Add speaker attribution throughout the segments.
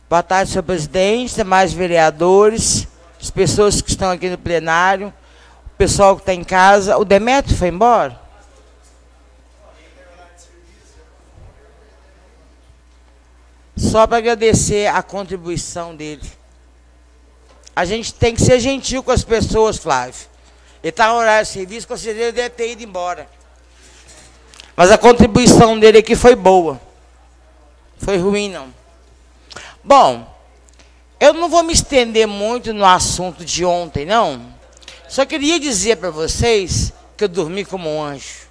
Speaker 1: Boa tarde, senhor presidente, demais vereadores, as pessoas que estão aqui no plenário, o pessoal que está em casa. O Demétrio foi embora? Só para agradecer a contribuição dele. A gente tem que ser gentil com as pessoas, Flávio. Ele está no horário de serviço, com certeza ele deve ter ido embora. Mas a contribuição dele aqui foi boa. Foi ruim, não. Bom, eu não vou me estender muito no assunto de ontem, não. Só queria dizer para vocês que eu dormi como um anjo.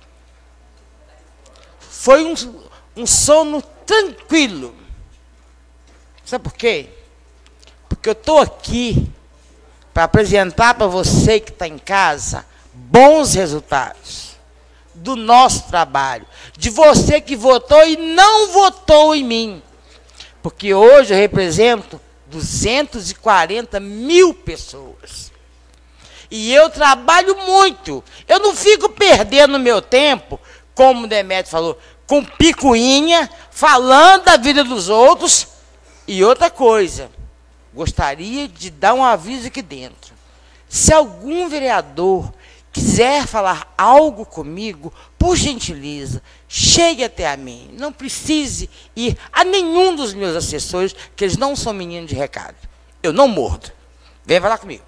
Speaker 1: Foi um sono tranquilo. Sabe por quê? Porque eu estou aqui para apresentar para você que está em casa bons resultados do nosso trabalho, de você que votou e não votou em mim. Porque hoje eu represento 240 mil pessoas. E eu trabalho muito. Eu não fico perdendo meu tempo, como o Demétrio falou, com picuinha, falando da vida dos outros. E outra coisa, gostaria de dar um aviso aqui dentro. Se algum vereador quiser falar algo comigo, por gentileza, chegue até a mim. Não precise ir a nenhum dos meus assessores, que eles não são meninos de recado. Eu não mordo. Vem falar comigo.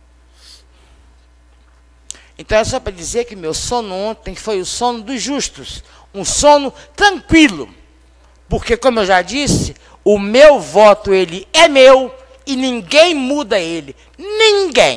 Speaker 1: Então é só para dizer que meu sono ontem foi o sono dos justos. Um sono tranquilo. Porque, como eu já disse, o meu voto, ele é meu e ninguém muda ele. Ninguém.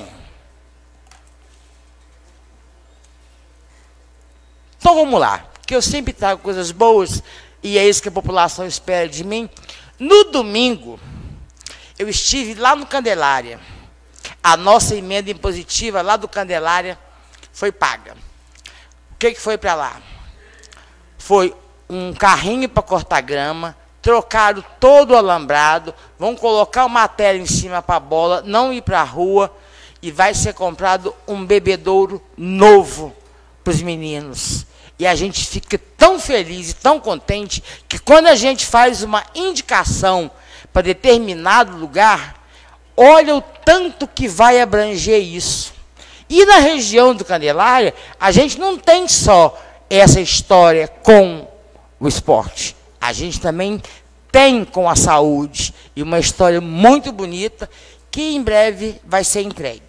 Speaker 1: Então vamos lá, que eu sempre trago coisas boas e é isso que a população espera de mim. No domingo, eu estive lá no Candelária. A nossa emenda impositiva lá do Candelária foi paga. O que foi para lá? Foi um carrinho para cortar grama, trocaram todo o alambrado, vão colocar uma tela em cima para a bola não ir para a rua e vai ser comprado um bebedouro novo para os meninos. E a gente fica tão feliz e tão contente que quando a gente faz uma indicação para determinado lugar, olha o tanto que vai abranger isso. E na região do Candelária, a gente não tem só essa história com o esporte. A gente também tem com a saúde. E uma história muito bonita que em breve vai ser entregue.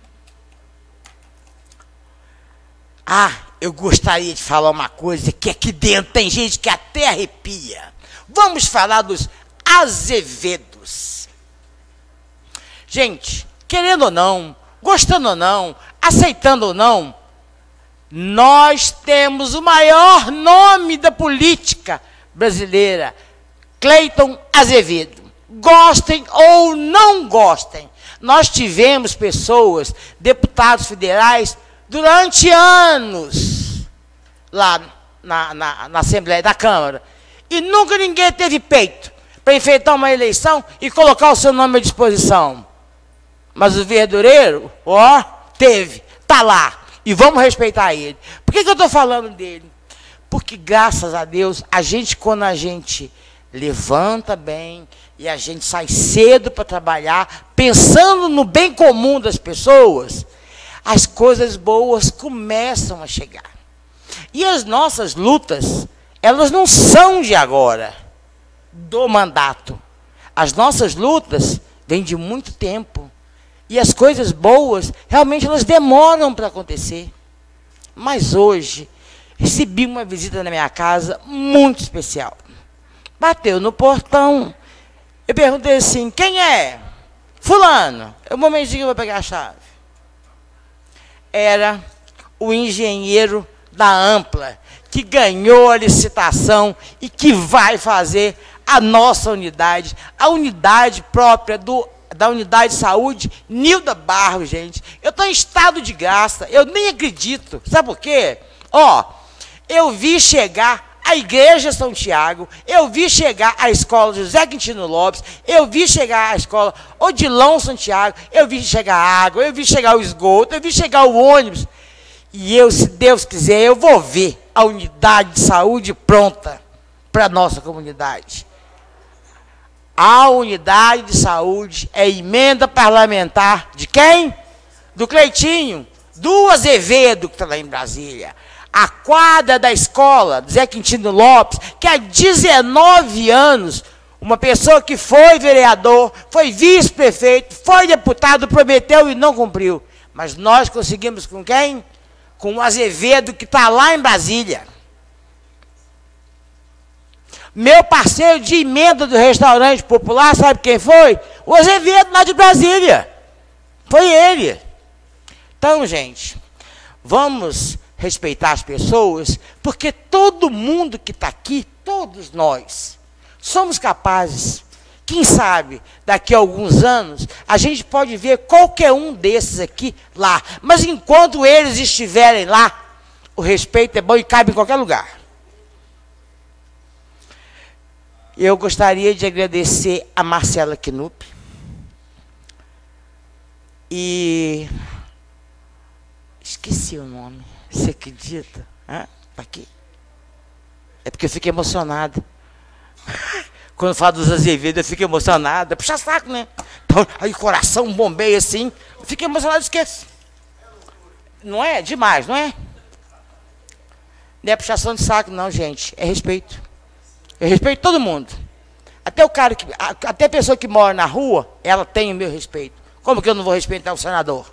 Speaker 1: Eu gostaria de falar uma coisa que aqui dentro tem gente que até arrepia. Vamos falar dos Azevedos. Gente, querendo ou não, gostando ou não, aceitando ou não, nós temos o maior nome da política brasileira, Cleiton Azevedo. Gostem ou não gostem, nós tivemos pessoas, deputados federais, durante anos, lá na Assembleia da Câmara, e nunca ninguém teve peito para enfrentar uma eleição e colocar o seu nome à disposição. Mas o verdureiro, teve, está lá, e vamos respeitar ele. Por que eu estou falando dele? Porque, graças a Deus, quando a gente levanta bem, e a gente sai cedo para trabalhar, pensando no bem comum das pessoas, as coisas boas começam a chegar. E as nossas lutas, elas não são de agora, do mandato. As nossas lutas vêm de muito tempo. E as coisas boas, realmente, elas demoram para acontecer. Mas hoje, recebi uma visita na minha casa muito especial. Bateu no portão. Eu perguntei assim, quem é? Fulano. Um momentinho eu vou pegar a chave. Era o engenheiro da Ampla, que ganhou a licitação e que vai fazer a nossa unidade, a unidade própria da unidade de saúde Nilda Barros, gente. Eu estou em estado de graça, eu nem acredito. Sabe por quê? Eu vi chegar a Igreja São Tiago, eu vi chegar a escola José Quintino Lopes, eu vi chegar a escola Odilon Santiago, eu vi chegar a água, eu vi chegar o esgoto, eu vi chegar o ônibus. E eu, se Deus quiser, eu vou ver a unidade de saúde pronta para a nossa comunidade. A unidade de saúde é emenda parlamentar de quem? Do Cleitinho, do Azevedo, que está lá em Brasília. A quadra da escola, Zé Quintino Lopes, que há 19 anos, uma pessoa que foi vereador, foi vice-prefeito, foi deputado, prometeu e não cumpriu. Mas nós conseguimos com quem? Com o Azevedo, que está lá em Brasília. Meu parceiro de emenda do restaurante popular, sabe quem foi? O Azevedo, lá de Brasília. Foi ele. Então, gente, vamos respeitar as pessoas, porque todo mundo que está aqui, todos nós, somos capazes. Quem sabe, daqui a alguns anos, a gente pode ver qualquer um desses aqui lá. Mas enquanto eles estiverem lá, o respeito é bom e cabe em qualquer lugar. Eu gostaria de agradecer a Marcela Knupp e esqueci o nome. Você acredita? Tá aqui. É porque eu fico emocionado. Quando eu falo dos Azevedo, eu fico emocionado. É puxar saco, né? Então, aí o coração bombeia assim. Eu fico emocionado e esqueço. Não é? Demais, não é? Não é puxação de saco, não, gente. É respeito. Eu respeito todo mundo. Até o cara até a pessoa que mora na rua, ela tem o meu respeito. Como que eu não vou respeitar o senador?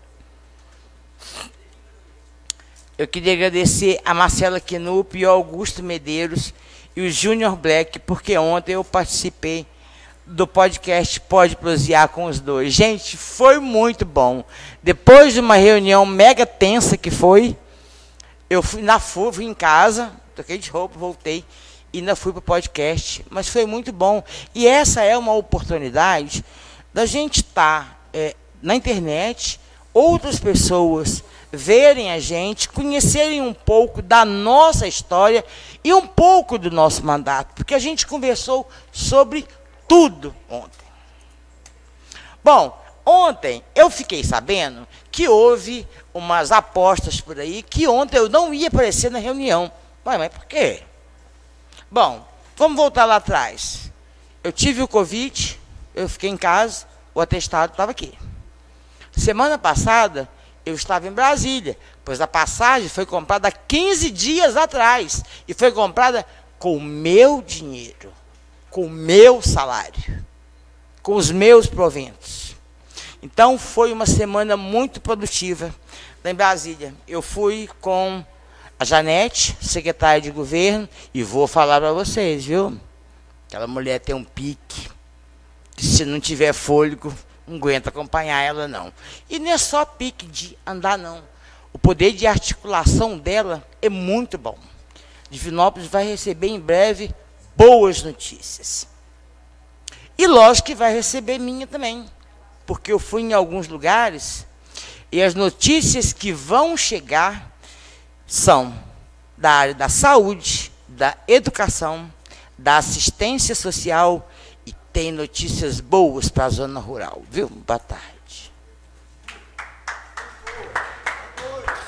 Speaker 1: Eu queria agradecer a Marcela Knupp e o Augusto Medeiros e o Júnior Black, porque ontem eu participei do podcast Pode Prosear com os dois. Gente, foi muito bom. Depois de uma reunião mega tensa que foi, eu fui em casa, troquei de roupa, voltei e ainda fui para o podcast. Mas foi muito bom. E essa é uma oportunidade da gente estar na internet, outras pessoas verem a gente, conhecerem um pouco da nossa história e um pouco do nosso mandato, porque a gente conversou sobre tudo ontem. Bom, ontem eu fiquei sabendo que houve umas apostas por aí, que ontem eu não ia aparecer na reunião. Mas por quê? Bom, vamos voltar lá atrás. Eu tive o Covid, eu fiquei em casa, o atestado estava aqui. Semana passada, eu estava em Brasília, pois a passagem foi comprada há 15 dias atrás. E foi comprada com o meu dinheiro, com o meu salário, com os meus proventos. Então, foi uma semana muito produtiva lá em Brasília. Eu fui com a Janete, secretária de governo, e vou falar para vocês, viu? Aquela mulher tem um pique, que se não tiver fôlego, não aguenta acompanhar ela, não. E não é só pique de andar, não. O poder de articulação dela é muito bom. Divinópolis vai receber em breve boas notícias. E lógico que vai receber minha também. Porque eu fui em alguns lugares e as notícias que vão chegar são da área da saúde, da educação, da assistência social. Tem notícias boas para a zona rural, viu? Boa tarde.